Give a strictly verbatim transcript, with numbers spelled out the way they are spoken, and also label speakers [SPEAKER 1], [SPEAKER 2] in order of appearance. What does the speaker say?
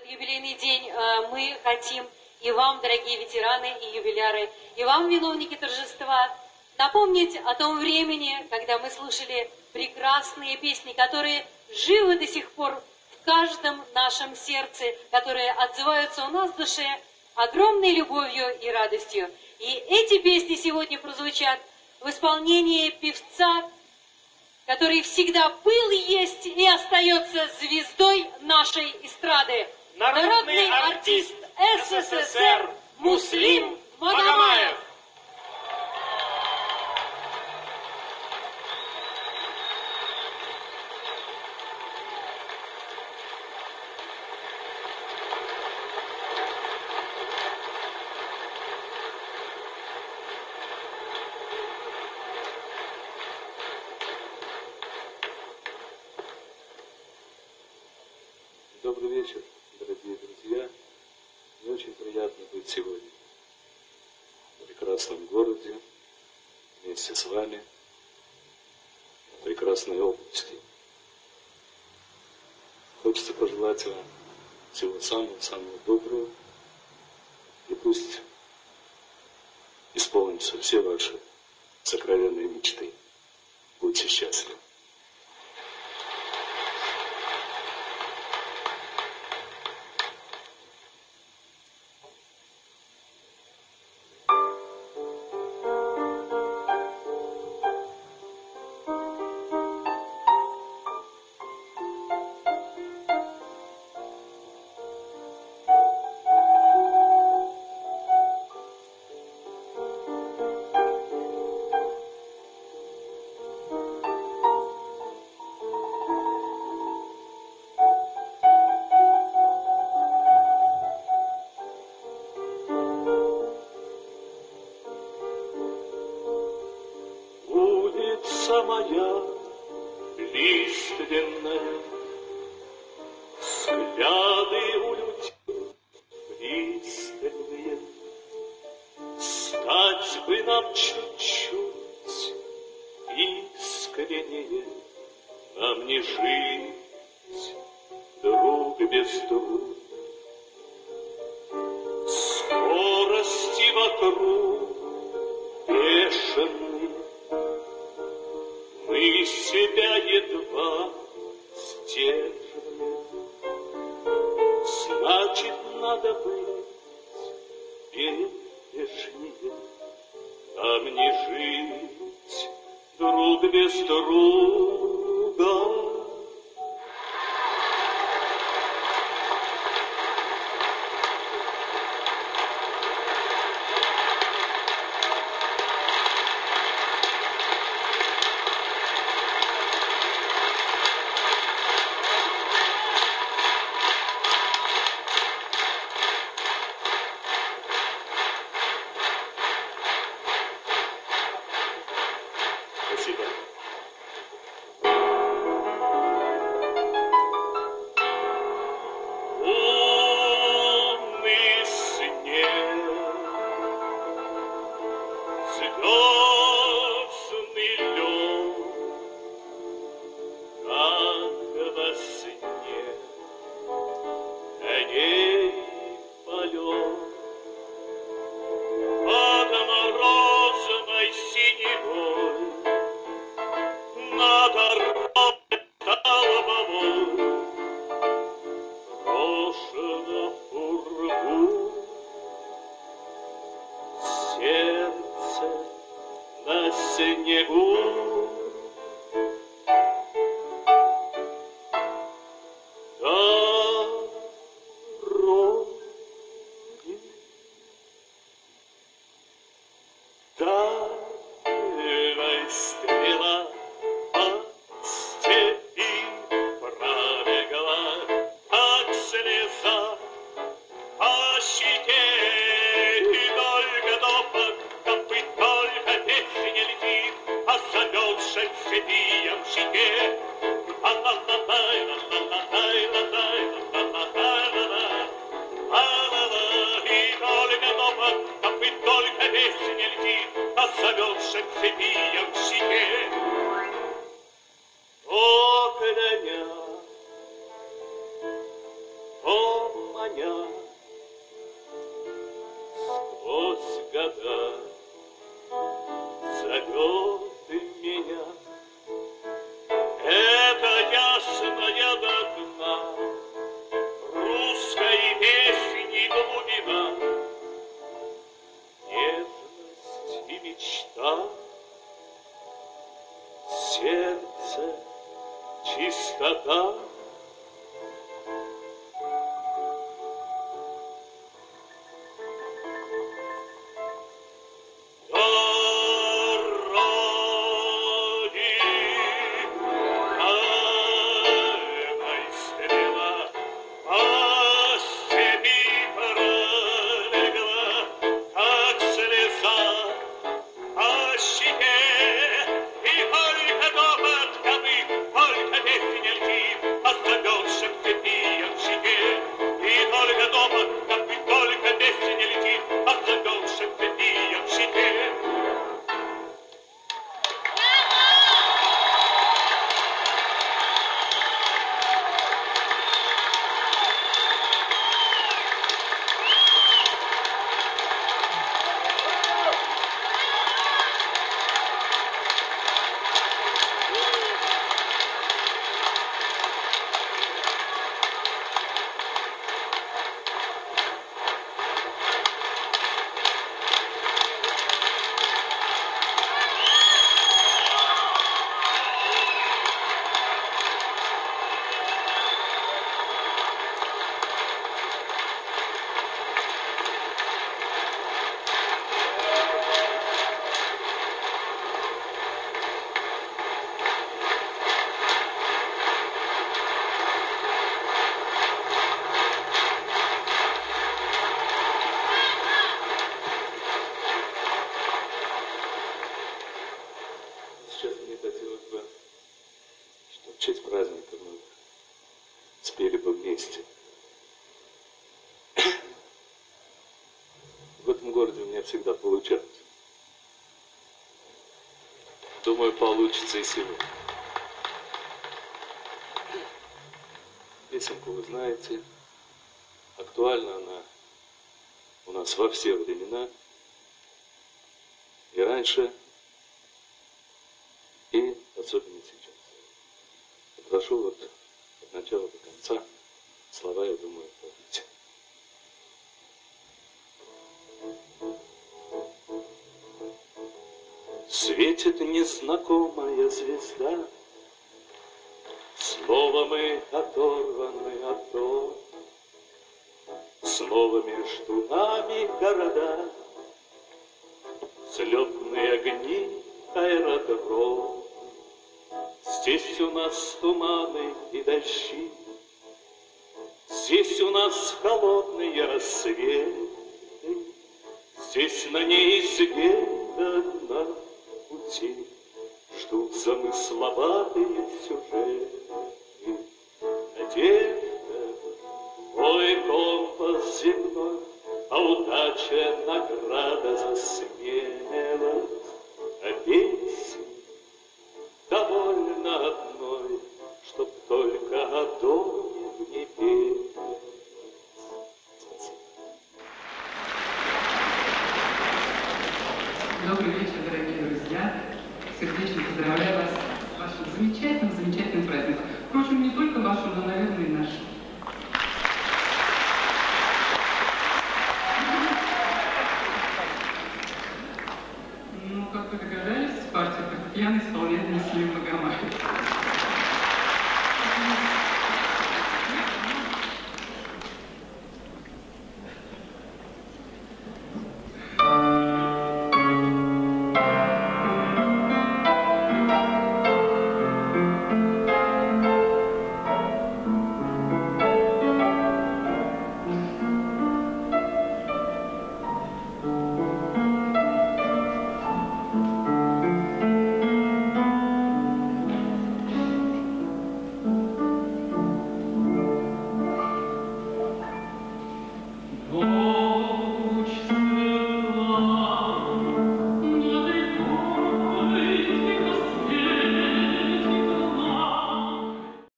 [SPEAKER 1] этот юбилейный день мы хотим и вам, дорогие ветераны и юбиляры, и вам, виновники торжества, напомнить о том времени, когда мы слушали прекрасные песни, которые живы до сих пор в каждом нашем сердце, которые отзываются у нас в душе огромной любовью и радостью. И эти песни сегодня прозвучат в исполнении певца, который всегда был, есть и остается звездой нашей эстрады.
[SPEAKER 2] Народный,
[SPEAKER 1] Народный артист СССР Муслим Магомаев.
[SPEAKER 3] Добрый вечер, дорогие друзья. Мне очень приятно быть сегодня в прекрасном городе, вместе с вами, в прекрасной области. Хочется пожелать вам всего самого-самого доброго, и пусть исполнятся все ваши сокровенные мечты. Будьте счастливы.
[SPEAKER 4] Моя лиственная, взгляды у людей пристальные, стать бы нам чуть-чуть искреннее, нам не жить друг без друга. Скорости вокруг бешеные, мы себя едва сдерживаем. Значит, надо быть бережнее, нам не жить друг без друга.
[SPEAKER 3] Спасибо.
[SPEAKER 4] Лунный снег, звездный лед, как во сне, коней полет, под морозной синевой, над орбой столбовой, брошено в пургу, сердце на снегу. Дороги, дальняя стрела от степи пробегла, как слеза по щеке, и только топот копыт, только песня летит, а замерзшей цепи ямщике. И только топот копыт, только песня летит, а замерзшей цепи ямщике. О, коня, о,
[SPEAKER 3] маня сквозь года зовет меня. Это ясная до дна русской песни глубина, нежность и мечта, сердце, чистота. В честь праздника мы спели бы вместе. В этом городе у меня всегда получалось. Думаю, получится и сегодня. Песенку вы знаете. Актуальна она у нас во все времена. И раньше, и особенно сейчас. Прошу вот от начала до конца слова, я думаю, помните. Светит незнакомая звезда, снова мы оторваны от дома, снова между нами города, взлетные огни аэродрома. Здесь у нас туманы и дожди, здесь у нас холодные рассветы, здесь на неизведанном пути ждут замысловатые сюжеты. Надежда, мой компас земной, а удача награда за смелость, а песня довольно одной, чтоб только о доме не петь.
[SPEAKER 2] Добрый вечер, дорогие друзья. Сердечно поздравляю вас с вашим замечательным, замечательным